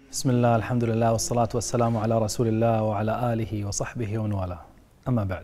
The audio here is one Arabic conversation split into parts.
بسم الله، الحمد لله، والصلاة والسلام على رسول الله وعلى آله وصحبه ومن والاه. أما بعد،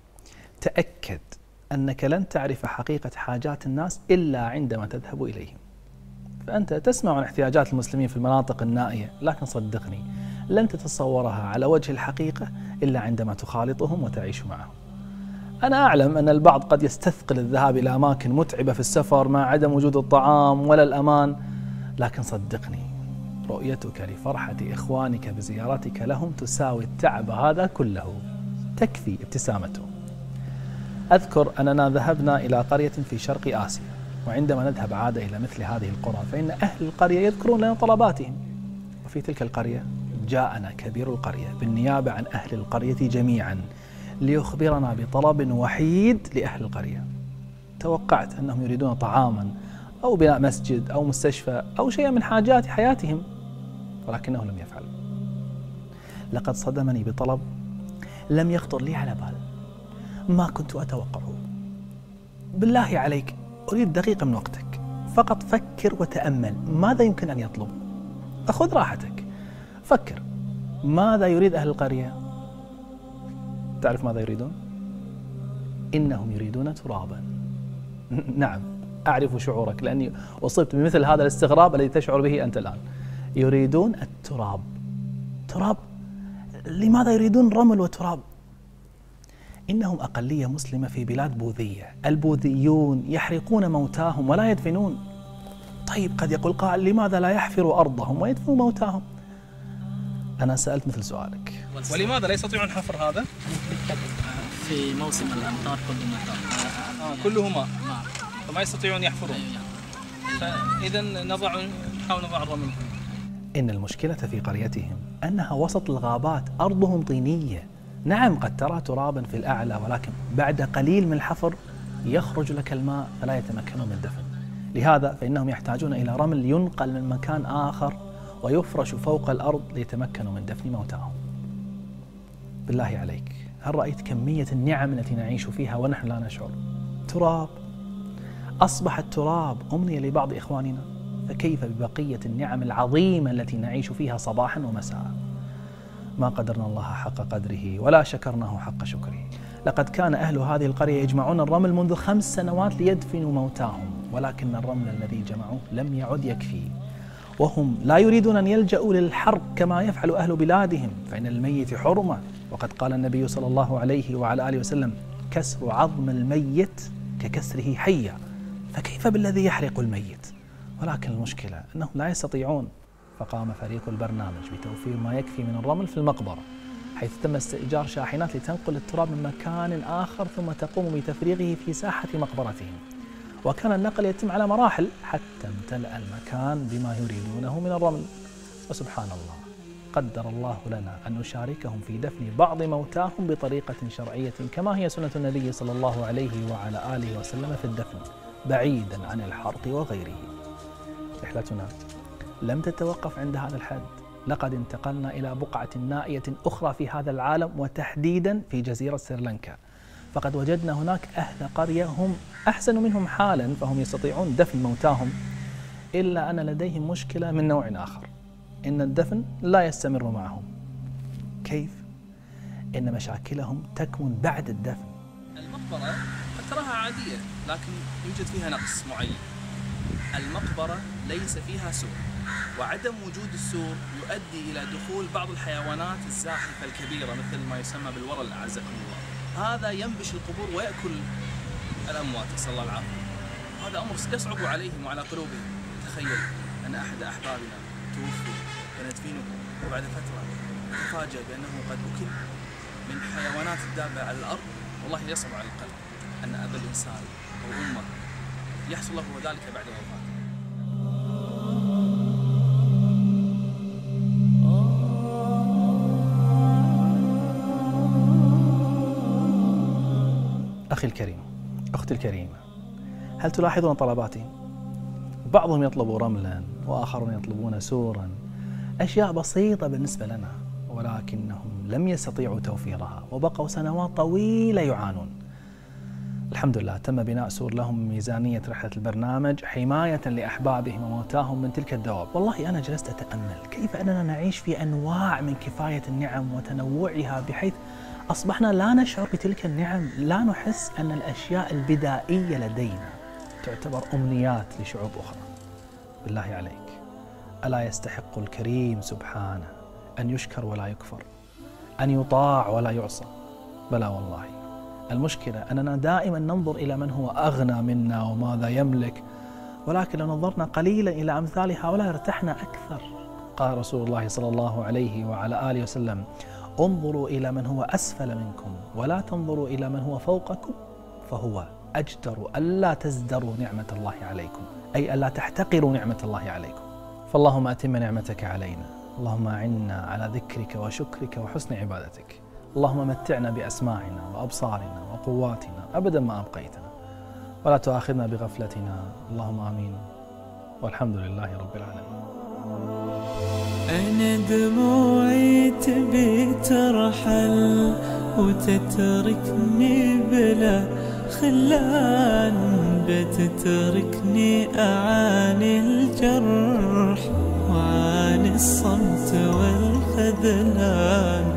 تأكد أنك لن تعرف حقيقة حاجات الناس إلا عندما تذهب إليهم. فأنت تسمع عن احتياجات المسلمين في المناطق النائية، لكن صدقني لن تتصورها على وجه الحقيقة إلا عندما تخالطهم وتعيش معهم. أنا أعلم أن البعض قد يستثقل الذهاب إلى أماكن متعبة في السفر مع عدم وجود الطعام ولا الأمان، لكن صدقني رؤيتك لفرحة إخوانك بزيارتك لهم تساوي التعب هذا كله، تكفي ابتسامتهم. أذكر أننا ذهبنا إلى قرية في شرق آسيا، وعندما نذهب عادة إلى مثل هذه القرى فإن أهل القرية يذكرون لنا طلباتهم. وفي تلك القرية جاءنا كبير القرية بالنيابة عن أهل القرية جميعا ليخبرنا بطلب وحيد لأهل القرية. توقعت أنهم يريدون طعاما أو بناء مسجد أو مستشفى أو شيء من حاجات حياتهم، ولكنه لم يفعل. لقد صدمني بطلب لم يخطر لي على بال، ما كنت أتوقعه. بالله عليك أريد دقيقة من وقتك، فقط فكر وتأمل ماذا يمكن أن يطلب. أخذ راحتك، فكر ماذا يريد أهل القرية. تعرف ماذا يريدون؟ إنهم يريدون ترابا. نعم، أعرف شعورك لأني أصبت بمثل هذا الاستغراب الذي تشعر به أنت الآن. يريدون التراب. تراب؟ لماذا يريدون رمل وتراب؟ إنهم أقلية مسلمة في بلاد بوذية، البوذيون يحرقون موتاهم ولا يدفنون. طيب قد يقول قائل لماذا لا يحفروا أرضهم ويدفنوا موتاهم؟ أنا سألت مثل سؤالك. ولماذا لا يستطيعون حفر هذا؟ في موسم الأمطار كله مطر. كله ماء، فما يستطيعون يحفرون. فإذا نحاول نضع الرمل. إن المشكلة في قريتهم أنها وسط الغابات، أرضهم طينية. نعم قد ترى ترابا في الأعلى، ولكن بعد قليل من الحفر يخرج لك الماء فلا يتمكنون من الدفن. لهذا فإنهم يحتاجون إلى رمل ينقل من مكان آخر ويفرش فوق الأرض ليتمكنوا من دفن موتاهم. بالله عليك، هل رأيت كمية النعم التي نعيش فيها ونحن لا نشعر؟ تراب. أصبح التراب أمنية لبعض إخواننا، فكيف ببقية النعم العظيمة التي نعيش فيها صباحا ومساء؟ ما قدرنا الله حق قدره ولا شكرناه حق شكره. لقد كان أهل هذه القرية يجمعون الرمل منذ 5 سنوات ليدفنوا موتاهم، ولكن الرمل الذي جمعوه لم يعد يكفي، وهم لا يريدون أن يلجأوا للحرق كما يفعل أهل بلادهم، فإن الميت حرمة، وقد قال النبي صلى الله عليه وعلى آله وسلم: كسر عظم الميت ككسره حيا، فكيف بالذي يحرق الميت؟ ولكن المشكلة أنهم لا يستطيعون، فقام فريق البرنامج بتوفير ما يكفي من الرمل في المقبرة، حيث تم استئجار شاحنات لتنقل التراب من مكان آخر ثم تقوم بتفريغه في ساحة مقبرتهم. وكان النقل يتم على مراحل حتى امتلأ المكان بما يريدونه من الرمل. وسبحان الله، قدر الله لنا أن نشاركهم في دفن بعض موتاهم بطريقة شرعية كما هي سنة النبي صلى الله عليه وعلى آله وسلم في الدفن، بعيدا عن الحرق وغيره. رحلتنا لم تتوقف عند هذا الحد، لقد انتقلنا إلى بقعة نائية أخرى في هذا العالم، وتحديدا في جزيرة سريلانكا. فقد وجدنا هناك أهل قرية هم أحسن منهم حالا، فهم يستطيعون دفن موتاهم، إلا أن لديهم مشكلة من نوع آخر، إن الدفن لا يستمر معهم. كيف؟ إن مشاكلهم تكمن بعد الدفن. المقبرة قد تراها عادية، لكن يوجد فيها نقص معين. المقبرة ليس فيها سور، وعدم وجود السور يؤدي إلى دخول بعض الحيوانات الزاحفة الكبيرة مثل ما يسمى بالورل أعزكم الله. هذا ينبش القبور ويأكل الأموات، نسأل الله العافية. هذا أمر يصعب عليهم وعلى قلوبهم. تخيل أن أحد أحبابنا توفي وندفنه، وبعد فترة نتفاجأ بأنه قد أكل من حيوانات الدابة على الأرض. والله يصعب على القلب أن أبا الإنسان أو أمه يحصل له ذلك بعد وفاته. أخي الكريم، أختي الكريمة، هل تلاحظون طلباتي؟ بعضهم يطلب رملا، وآخرون يطلبون سورا، أشياء بسيطة بالنسبة لنا، ولكنهم لم يستطيعوا توفيرها وبقوا سنوات طويلة يعانون. الحمد لله تم بناء سور لهم من ميزانية رحلة البرنامج حماية لأحبابهم وموتاهم من تلك الدواب. والله أنا جلست أتأمل كيف أننا نعيش في أنواع من كفاية النعم وتنوعها، بحيث أصبحنا لا نشعر بتلك النعم، لا نحس أن الأشياء البدائية لدينا تعتبر أمنيات لشعوب أخرى. بالله عليك، ألا يستحق الكريم سبحانه أن يشكر ولا يكفر، أن يطاع ولا يعصى؟ بلى والله. المشكلة أننا دائما ننظر إلى من هو أغنى منا وماذا يملك، ولكن لو نظرنا قليلا إلى أمثال هؤلاء ارتحنا أكثر. قال رسول الله صلى الله عليه وعلى آله وسلم: انظروا إلى من هو أسفل منكم ولا تنظروا إلى من هو فوقكم، فهو أجدر ألا تزدروا نعمة الله عليكم، أي ألا تحتقروا نعمة الله عليكم. فاللهم أتم نعمتك علينا، اللهم أعنا على ذكرك وشكرك وحسن عبادتك. اللهم متعنا بأسماعنا وأبصارنا وقواتنا أبدا ما أبقيتنا، ولا تؤاخذنا بغفلتنا، اللهم آمين، والحمد لله رب العالمين. أنا دموعي تبي ترحل وتتركني بلا خلان، بتتركني أعاني الجرح وعاني الصمت والخذلان.